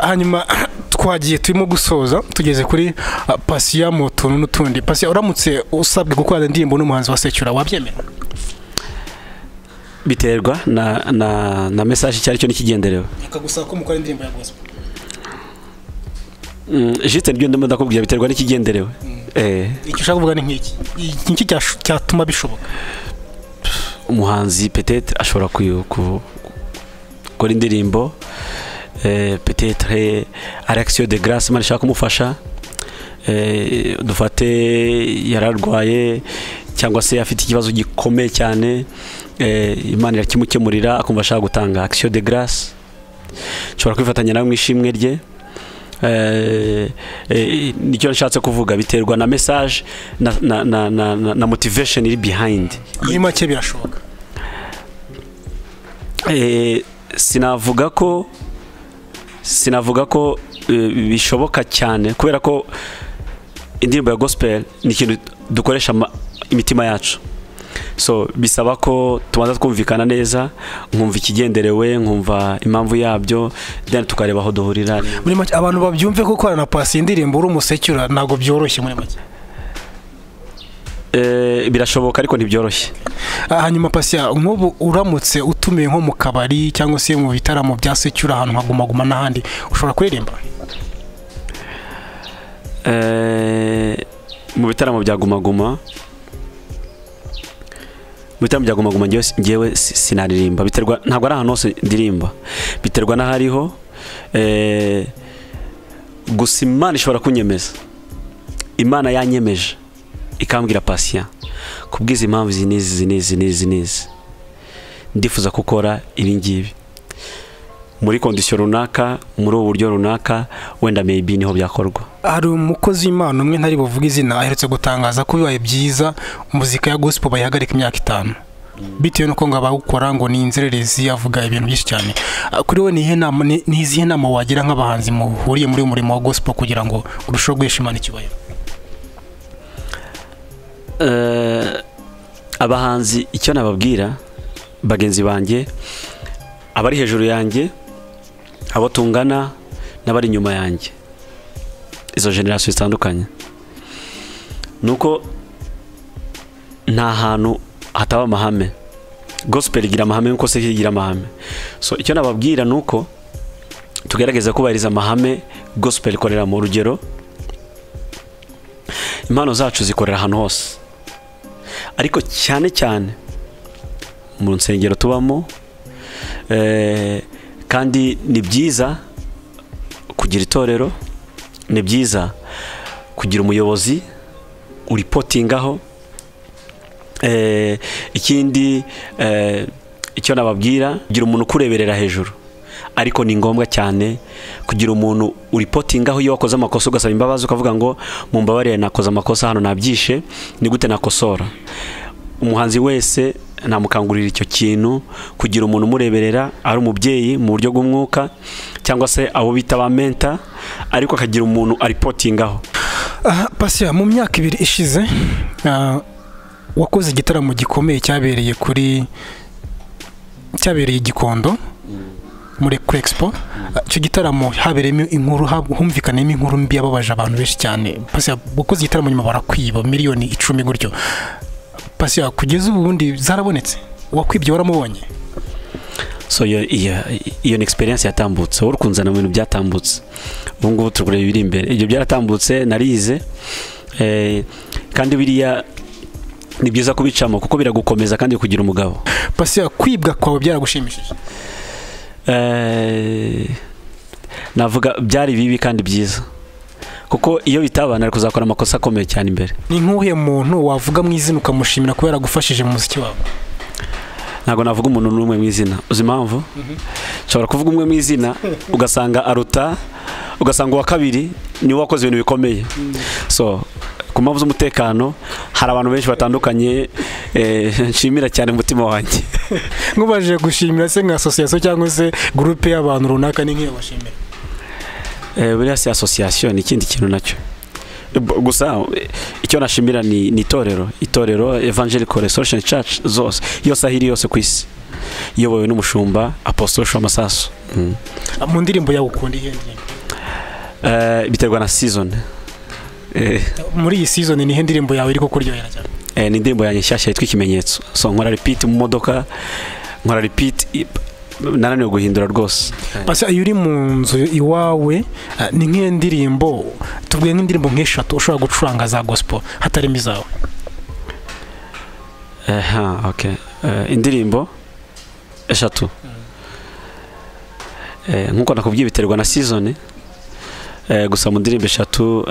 hanyuma twagiye turimo gusoza tugeze kuri Patient mu tuntu n'utundi. Patient, uramutse usabwe gukorana indirimbo n'umuhanzi wa Secyura wabyemera? Biterwa na message cyari cyo nikigenderewe. Akagusaba ko mukora indirimbo ya gospel. Jite nibyo ndimo ndakubwira biterwa n'ikigenderewe. Icyo ushaka kuvuga ni nk'iki? Iki cyatuma bishoboka? Umuhanzi peut-être ashobora gukora indirimbo peut-être action de grâce man shaka kumufasha dufate yararwaye cyangwa se afite ikibazo gikomeye cyane Imana irakimukemurira akumva ashaka gutanga action de grâce nshobora kwifatanya nawe mwishimwe rye nicyo nshatse kuvuga biterwa na message na motivation iri behind. Muri make birashoboka? Sinavuga ko bishoboka cyane kubera ko indirimbo ya gospel ni ikintu dukoresha imitima yacu, so bisaba ko tubanza twumvikana neza, nkumva ikigenderewe, nkumva impamvu yabyo, then tukareba aho duhurira. Muri make abantu babyumve ko korana na Patient indirimbo uri umusecyura ntago byoroshye muri make? Birashoboka ariko ntibyoroshye. Hanyuma Patient, nk'ubu uramutse utumiye nko mu kabari cyangwa se mu bitaramo bya Secyura ahantu nka Guma Guma n'ahandi, ushobora kuririmba? Mu bitaramo bya Guma Guma ngewe sinaririmba, biterwa, ntabwo ari ahantu hose ndirimba, biterwa n'ahariho. Gusa Imana ishobora kunyemeza, Imana yanyemeje ikambwira Patient kubwiza impamvu zinizi ndifuza gukora ibi ngibi muri condition runaka, muri uburyo runaka, wenda maybe niho byakorwa. Hari umukozi w'Imana umwe ntari buvuga izina aherutse gutangaza ko bibaye byiza muzika ya gospel bayihagarika imyaka 5 bitewe nuko ngo abawukora ngo ni inzererezi, avuga ibintu byinshi cyane. Kuri we ni izihe nama wagira nk'abahanzi muhuriye muri umurimo wa gospel kugira ngo urusheho guhesha Imana icyubahiro? Abahanzi icyo nababwira bagenzi banjye, abari hejuru yanjye, abo tungana n'abari inyuma yanjye, izo generation zitandukanye, nuko nta hantu hataba amahame. Gospel igira amahame nkuko se igira amahame, so icyo nababwira nuko tugerageza kubahiriza amahame gospel ikorera mu rugero. Impano zacu zikorera ahantu hose, ariko cyane cyane mu nsengero tubamo, kandi ni byiza kugira itorero, ni byiza kugira umuyobozi uripotingaho. Ikindi icyo nababwira, kugira umuntu kureberera hejuru, ariko ni ngombwa cyane kugira umuntu uripotingaho iyo wakoze amakosa ugasaba imbabazi ukavuga ngo mumbabarire nakoze amakosa hano nabyishe, ni gute nakosora. Umuhanzi wese namukangurira icyo kintu, kugira umuntu umureberera, ari umubyeyi mu buryo bw'umwuka cyangwa se abo bita ba mentor, ariko akagira umuntu aripotingaho. Patient, mu myaka 2 ishize wakoze igitaramo gikomeye cyabereye Gikondo muri Expo. Icyo gitaramo habereyemo inkuru, humvikanemo inkuru mbi yababaje abantu benshi cyane. Patient, wakoze igitaramo nyuma barakwiba miliyoni 10 gutyo. Patient, kugeza ubu bundi zarabonetse? Wakwibye waramubonye? So iyo experience yatambutse, urukunzana mu bintu byatambutse, ubu ngubu turkureba ibiri imbere. Ibyo byaratambutse narize, kandi biriya ni byiza kubicamo kuko biragukomeza kandi kugira umugabo. Patient, kwibwa kwawe byaragushimishije? Navuga byari bibi kandi byiza, kuko iyo bitabana ari kuzakora amakosa akomeye cyane imbere. Ni nk'uhe muntu wavuga mu izina ukamushimira ko yaragufashije mu muziki wawe? Ntago navuga umuntu n'umwe mu izina. Uzi impamvu? Nshobora kuvuga umwe mu izina ugasanga aruta, ugasanga wa kabiri ni wakoze ibintu bikomeye. So ku mpamvu z'umutekano hari abantu benshi batandukanye nshimira cyane umutima wanjye. Nk'ubaje gushimira se nka association cyangwa se groupe y'abantu runaka, ni nk'iyo bashimira? Buriya si association, ni ikindi kintu nacyo. Gusa icyo nashimira ni itorero Evangelical Restoration Church zose, yose ahiri yose ku isi, iyobowe n'umushumba Apostle Shoma Masaso. Mu ndirimbo yawe ukunda iyihe ndirimbo? biterwa na season. Muri iyi season ni he ndirimbo yawe iri kukuryohera cyane? Ni indirimbo yanjye nshyashya yitwa Ikimenyetso. So nkora repeat mu modoka, nkora repeat, nananiwe guhindura rwose. Basi iyo uri mu nzu iwawe ni nk'iyo ndirimbo, tuvuge nk'indirimbo nk'eshatu ushobora gucuranga za gospel hatarimo izawe. Okay. Indirimbo eshatu. Nkuko nakubwiye biterwa na season. Gusa mu ndirimbo eshatu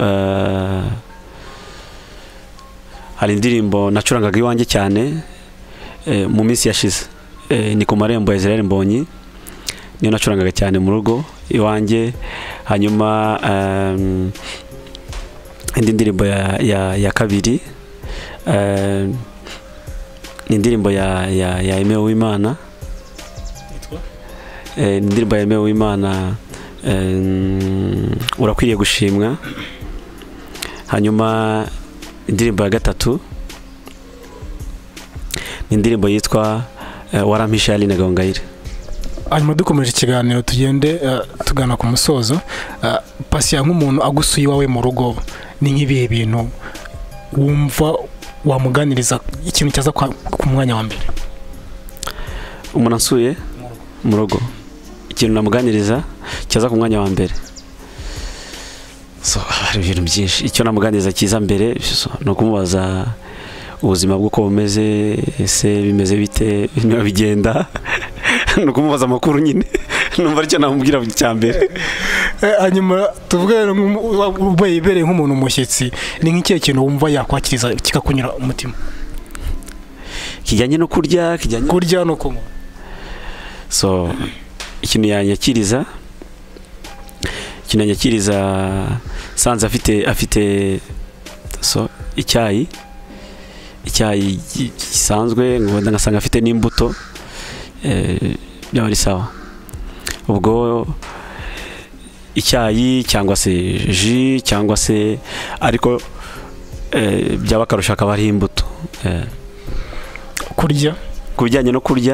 hari indirimbo nacurangaga iwanjye cyane mu minsi yashize. Ni ku marembo ya Israel Mbonyi, niyo nacurangaga cyane mu rugo iwanjye. Hanyuma indi ndirimbo ya kabiri ni indirimbo ya Aime Uwimana. Indirimbo ya Aime Uwimana, urakwiriye gushimwa. Hanyuma indirimbo ya gatatu ni indirimbo yitwa Warampishe Aline Gahongayire. Hanyuma dukomeje ikiganiro tugende tugana ku musozo. Patient nk'umuntu agusuye iwawe mu rugo, ni nk'ibihe bintu wumva wamuganiriza, ikintu cyaza ku mwanya wa mbere? Umuntu ansuye mu rugo, ikintu namuganiriza cyaza ku mwanya wa mbere, so hari ibintu byinshi. Icyo namuganiriza cyiza mbere ni ukumubaza ubuzima bw'uko bumeze, ese bimeze bite, niba bigenda, ni ukumubaza amakuru nyine. Numva aricyo namubwira cya mbere. Hanyuma tuvuge ubaye ibereye nk'umuntu umushyitsi, ni nk'ikihe kintu wumva yakwakiriza kikakunyura umutima? Kijyanye no kurya, kurya no kunywa. So ikintu yanyakiriza sanze afite so icyayi gisanzwe, ngomba ngasanga afite n'imbuto, byaba ari sawa. Ubwo icyayi cyangwa se ji cyangwa se, ariko byaba akarusha akaba ari imbuto. Kurya, kubijyanye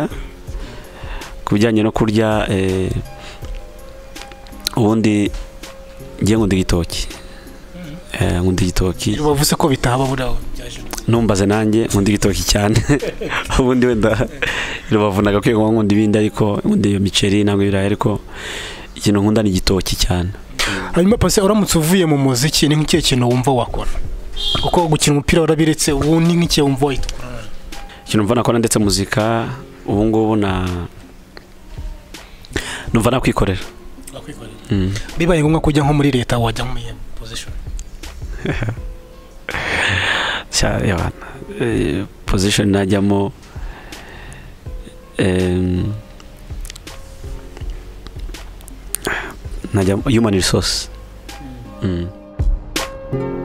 no kurya, ubundi ngiye nkunda igitoki. Bavuze ko bitahaba buraho byaje. Numbaze nanjye nkunda igitoki cyane. Ubundi wenda rubavunaga kwiye ngo nkunda ibindi, ariko nkunda iyo miceri nangwa ibirayi, ariko ikintu nkunda ni igitoki cyane. Hanyuma Patient, uramutse uvuye mu muziki, ni nk'ikihe kintu wumva wakora? Kuko gukina umupira warabiretse, ubu ni nk'ikihe wumva witwa? Ikintu mva nakora ndetse muzika ubu ngubu numva nakwikorera. Bibaye ngombwa kujya nko muri leta, wajya mu position? Position najyamo human resource.